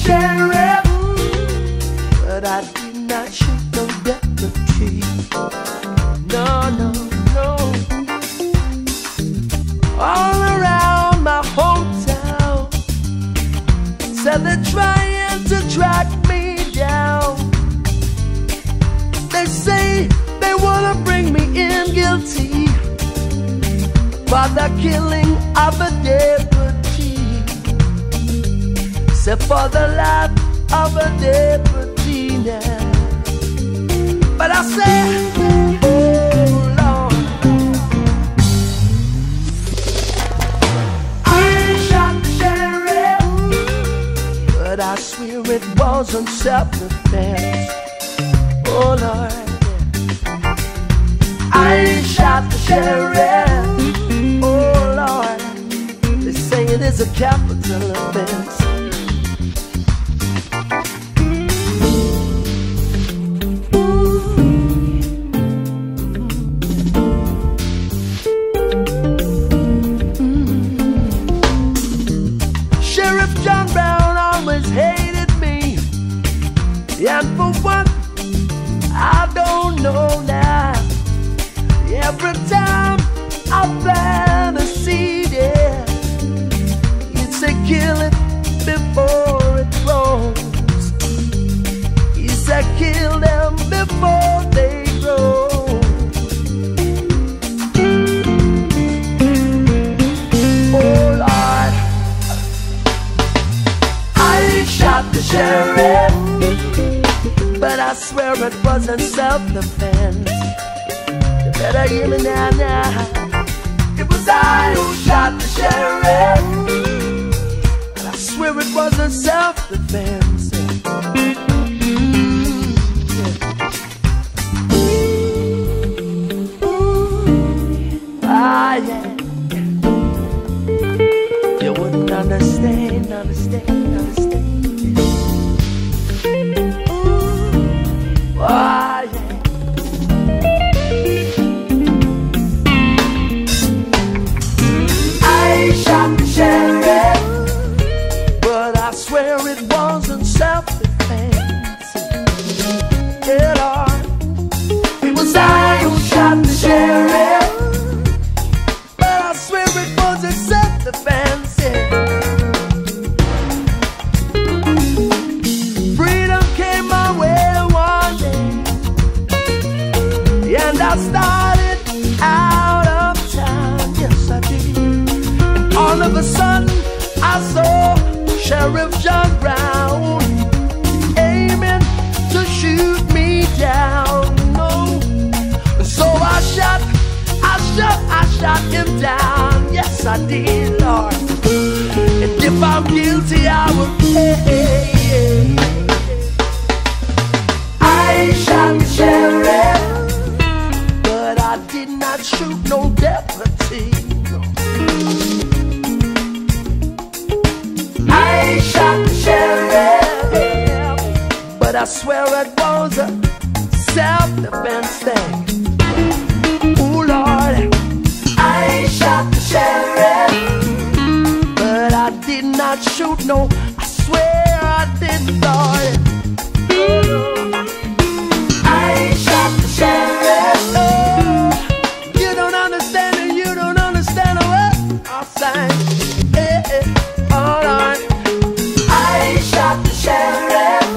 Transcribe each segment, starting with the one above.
sheriff, but I did not shoot no deputy. No, no, no. All around my hometown said they're trying to track me down. They say they wanna bring me in guilty for the killing of a deputy. Say for the life of a deputy now. But I say, oh Lord, I shot the sheriff, but I swear it wasn't self-defense. Oh Lord, I shot the sheriff. Oh Lord, they say it is a capital offense. Sheriff John Brown always hated me, and for what, I don't know now. Every time I plant a seed, yeah, he'd say kill it before it grows. He said kill them before they grow. Oh Lord, I shot the sheriff, but I swear it wasn't self-defense. You better hear me now, now. It was I who shot the sheriff, and I swear it wasn't self-defense. Ah, yeah. You wouldn't understand, understand, understand. Ah, yeah. I shot the sheriff, but I swear it wasn't self-defense at all. It was I who shot the sheriff, but I swear it wasn't self-defense. Freedom came my way one day, and I started out of town. Yes, I did. And all of a sudden, I saw Sheriff John Brown aiming to shoot me down. No, so I shot him down. Yes, I did, Lord. And if I'm guilty, I will pay. I shot the sheriff, but I did not shoot no deputy. I shot the sheriff, but I swear it was a self-defense thing. Oh Lord, I shot the sheriff, but I did not shoot no. I swear I did, Lord. I shot the sheriff. Oh, you don't understand it, you don't understand what I'm saying. All right. I shot the sheriff.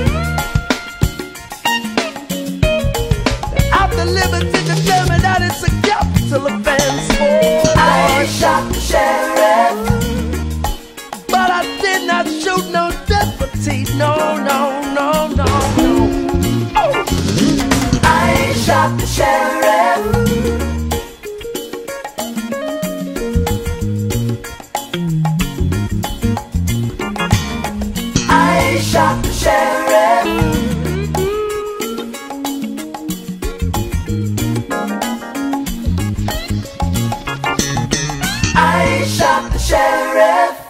I have the liberty to tell me that it's a capital offense. Oh, I shot the sheriff, but I did not shoot no deputy. No, no, no, no, no. Oh. I shot the sheriff. I shot the sheriff. I shot the sheriff.